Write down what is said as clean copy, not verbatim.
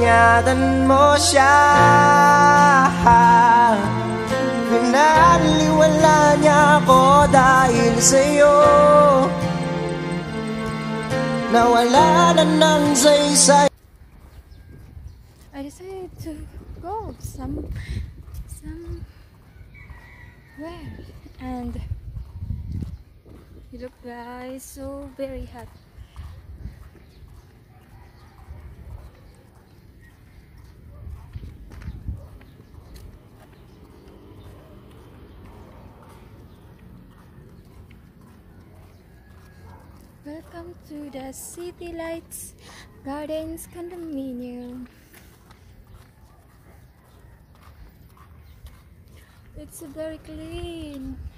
ingatan mo siya. Pinaliwala niya ako dahil sa'yo. Nawala na ng saysay. I decided to go somewhere, and you look guys, so very hot. Welcome to the City Lights Gardens condominium. It's very clean.